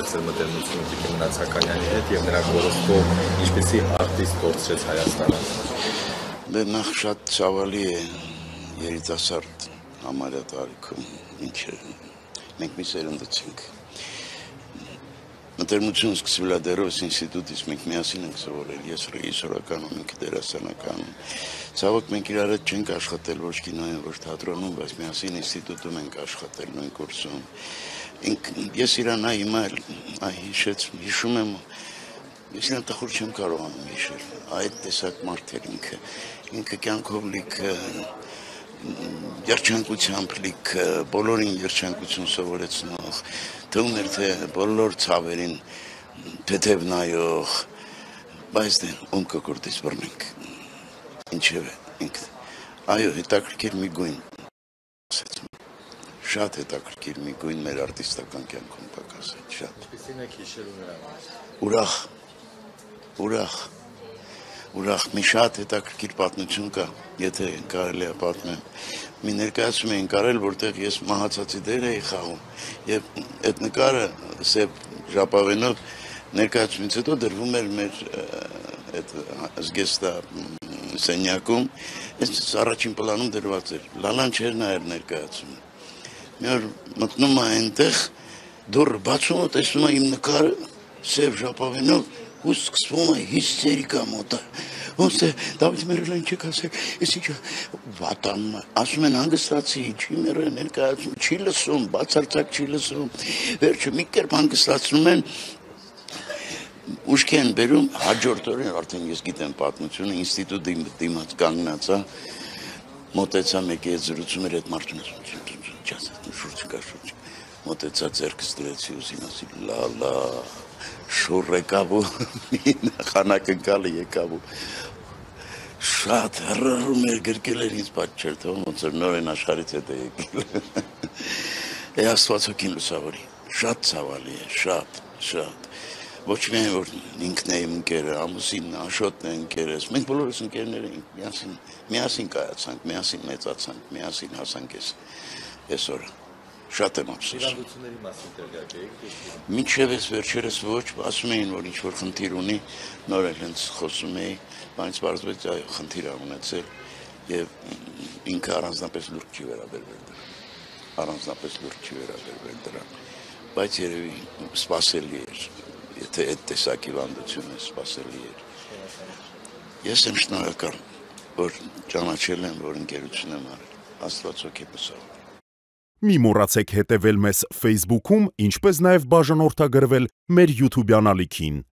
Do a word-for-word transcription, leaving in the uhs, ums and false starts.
ձեր մտերմությունը Տիկին Մնացականյանի հետ եւ նրա կորստով ինչպեսի արտիստ կորցրեց Հայաստանը։ Դե նախ շատ ցավալի է երիտասարդ համարյա տարիքում ինչը մենք մի սերնդից ենք։ Մտերմությունը սկսվել է դեռևս ինստիտուտից, մենք միասին ենք սովորել, ես ռեժիսորական, ինքը դերասանական։ Ցավոք մենք իրար հետ չենք աշխատել ոչ կինոյում, ոչ թատրոնում, բայց միասին ինստիտուտում ենք աշխատել նույն կուրսում։ Ես իրան այ հիմա այ հիշեց, հիշում եմ, ես իրան տխուր չեմ կարողանում հիշել, այդ տեսակ մարդ էր ինքը, ինքը կյանքով լիքը, երջանկությամբ լիքը, բոլորին երջանկություն սովորեցնող, թվում էր թե բոլոր ցավերին թեթև նայող, բայց դե ում կկրտից բռնենք, ինչև է ինքը, այո, հետաքրքիր մի գույն, շատ հետաքրքիր մի գույն մեր արտիստական կյանքում պակասեց, շատ։ Ինչպեսին եք հիշելու նրան։ Ուրախ, ուրախ, ուրախ, մի շատ հետաքրքիր պատմություն կա, եթե կարելի է պատմեմ։ Մի ներկայացում էին կարել, որտեղ ես մահացածի դեր էի խաղում, եւ այդ նկարը սև ժապավենով ներկայացումից հետո դրվում էր մեր այդ զգեստա սենյակում, այս առաջին պլանում դրված էր, լալան չէր նայել ներկայացումը։ Մի օր մտնում է այնտեղ, դուռը բացում է, տեսնում է իմ նկարը սև ժապավենով ու սկսվում է հիստերիկա մոտը։ Ոնց է Դավիթ Մերելյան չեք ասեք, ես ինչա վատանում է, ասում են հանգստացի, չի մեռել ներկայացում, չի լսում, բացարձակ չի լսում։ Վերջը մի կերպ հանգստացնում են, ուշքի են բերում, հաջորդ օրին արդեն ես գիտեմ պատմությունը, ինստիտուտի դիմաց կանգնած է, մոտեցա մեկի հետ զրուցում էր այդ մարդուն, շուրջ կա շուրջ, մոտեցա ձեռքս դրեցի ուսին ասի, լա լա, շուռ եկավ ու խանակնկալը եկավ ու շատ հռռում էր գրկել էր ինձ պատ չէր թվում, ոնց որ նոր են աշխարհից հետ է եկել։ Է Աստված հոգին լուսավորի, շատ ցավալի է, շատ, շատ։ Ոչ միայն որ ինքն է իմ ընկերը, ամուսինն, Աշոտն է ընկերս, մենք բոլորս ընկերներ ենք, միասին, միասին կայացանք, միասին մեծացանք, միասին հասանք այսօր։ Շատ եմ ափսոս։ Հիվանդությունների մասին տեղյակ եք։ Մինչև այս վերջերս ոչ, ասում էին, որ ինչ-որ խնդիր ունի, նոր էլ հենց խոսում էի, բայց պարզվեց այո, խնդիր ա ունեցել եւ ինքը առանձնապես լուրջ չի վերաբերվել դրան։ Առանձնապես լուրջ չի վերաբերվել դրան, բայց երևի սպասելի էր, եթե այդ տեսակ հիվանդությունը սպասելի էր։ Ես եմ շնորհակալ, որ ճանաչել եմ, որ ընկերություն եմ արել, Աստված հոգի լուսավոր։ Մի մոռացեք հետևել մեզ Facebook-ում, ինչպես նաև բաժանորդագրվել մեր YouTube-յան ալիքին։